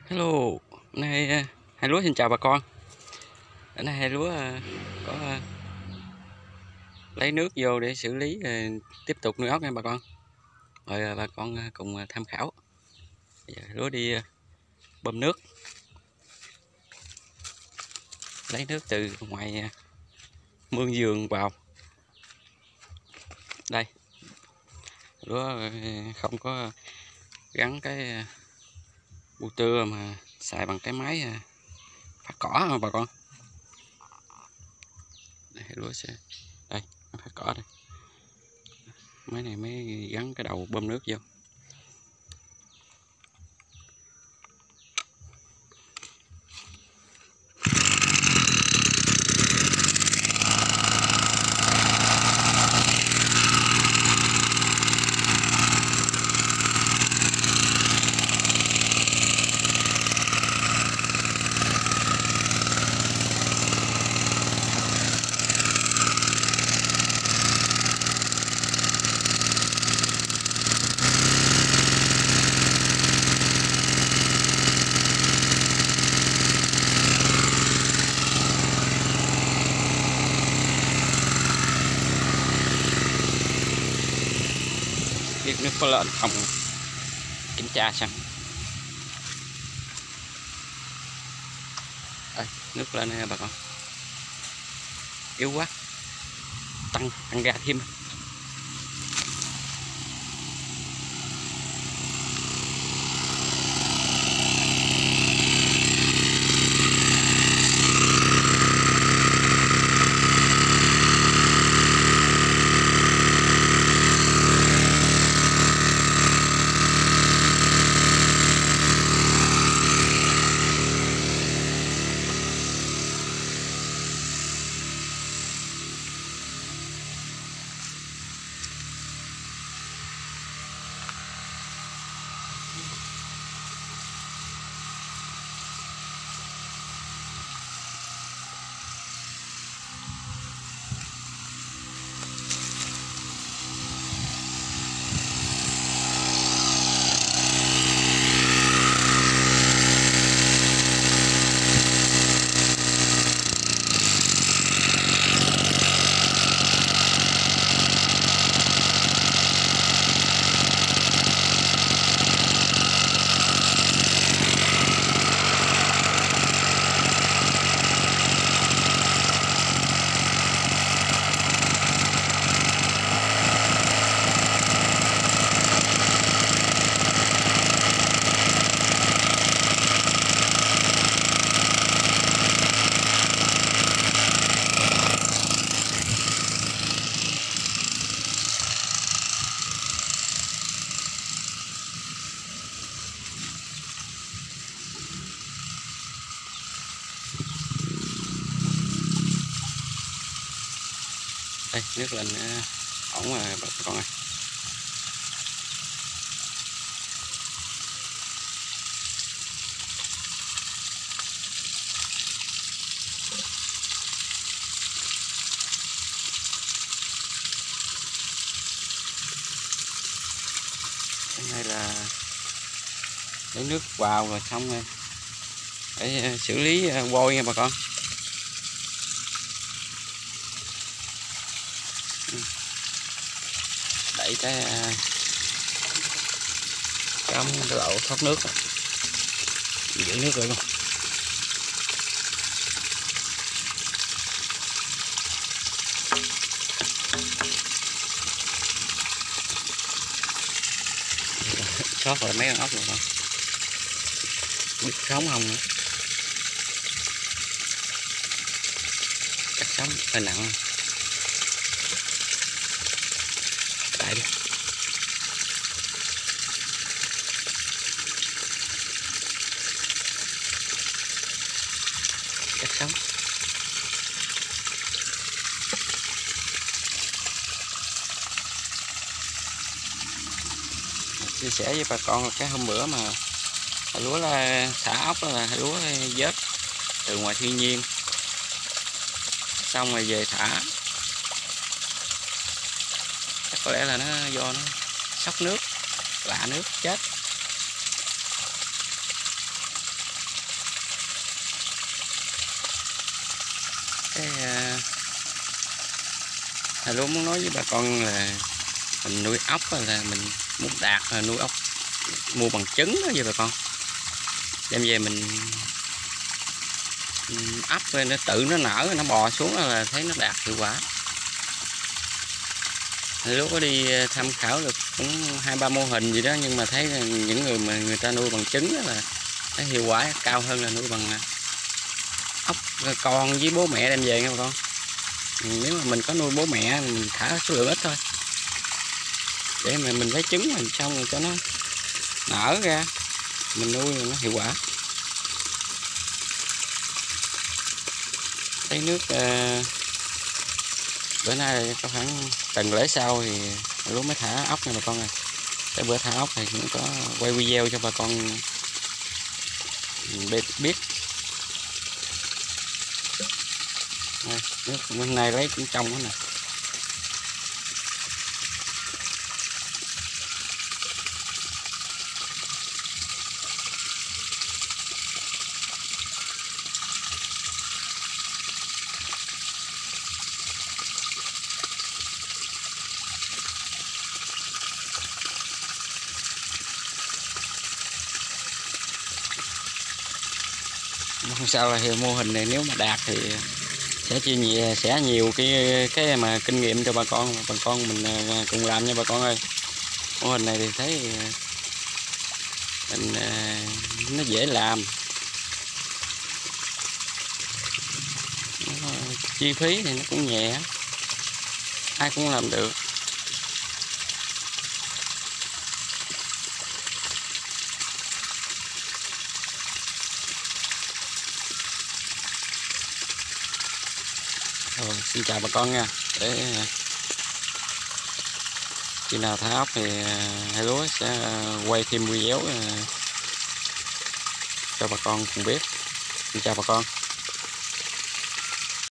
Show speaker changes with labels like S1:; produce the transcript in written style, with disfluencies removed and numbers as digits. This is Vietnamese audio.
S1: Hello, hôm nay hai lúa xin chào bà con. Hôm nay hai lúa có lấy nước vô để xử lý tiếp tục nuôi ốc nha bà con. Mời bà con cùng tham khảo. Bây giờ lúa đi bơm nước, lấy nước từ ngoài mương vườn vào. Đây, lúa không có gắn cái bu tưa mà xài bằng cái máy phát cỏ mà bà con. Đây, lúa sẽ đây phát cỏ đây, máy này mới gắn cái đầu bơm nước vô. Biết nước có lên không kiểm tra xem. Đây, nước lên nè bà con, yếu quá, tăng ga thêm. Đây, nước lên ổn rồi bà con ơi. Cái này là lấy nước vào rồi xong rồi để xử lý vôi nha bà con. Đẩy cái cắm cái lỗ thoát nước, giữ nước lại luôn. Sót rồi mấy con ốc rồi con, biết sống không nữa, chắc sống hơi nặng. Tại đi chắc sống. Chia sẻ với bà con cái hôm bữa mà lúa là xả ốc là lúa vớt từ ngoài thiên nhiên xong rồi về thả, chắc có lẽ là nó do nó sốc nước, lạ nước chết. cái lúa muốn nói với bà con là mình nuôi ốc là mình muốn đạt là nuôi ốc mua bằng trứng đó vậy bà con, đem về mình ấp lên nó tự nó nở nó bò xuống là thấy nó đạt hiệu quả. Lúc có đi tham khảo được cũng 2-3 mô hình gì đó, nhưng mà thấy những người mà người ta nuôi bằng trứng là thấy hiệu quả cao hơn là nuôi bằng ốc con với bố mẹ đem về nha bà con. Nếu mà mình có nuôi bố mẹ mình thả số lượng ít thôi, để mà mình lấy trứng mình xong rồi cho nó nở ra mình nuôi nó hiệu quả. Lấy nước bữa nay có khoảng tuần lễ sau thì lúa mới thả ốc nha bà con ơi. Cái bữa thả ốc thì cũng có quay video cho bà con biết. Đây, nước bên này lấy cũng trong đó nè. Không sao, là mô hình này nếu mà đạt thì sẽ nhiều cái mà kinh nghiệm cho bà con mình cùng làm nha bà con ơi. Mô hình này thì thấy mình nó dễ làm, chi phí thì nó cũng nhẹ, ai cũng làm được. Rồi, xin chào bà con nha. Để khi nào thả ốc thì hai lúa sẽ quay thêm video cho bà con cùng biết. Xin chào bà con.